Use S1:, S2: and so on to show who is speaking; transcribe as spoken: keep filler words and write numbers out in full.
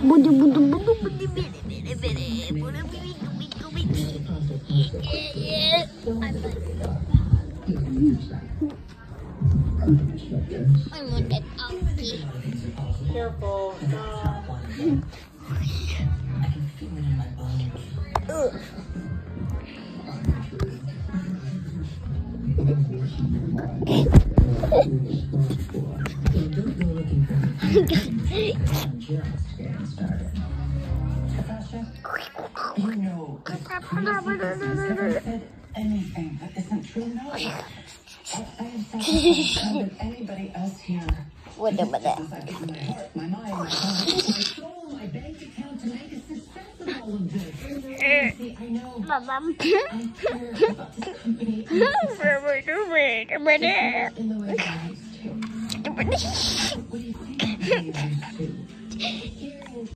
S1: Budu budu budu budu bere bere bere. Budu bibi kubi kubi. Yeah yeah. I want that monkey.
S2: Careful.
S1: Ugh.
S3: You know, anything that isn't true. No, I have found that anybody else here.
S1: What about that?
S3: I've given my heart, my mind, my heart, my soul, my bank account to make a success of all of this. See, I know.
S1: Mom.
S3: I care about this company. In the way that I used to. What do you think I used to?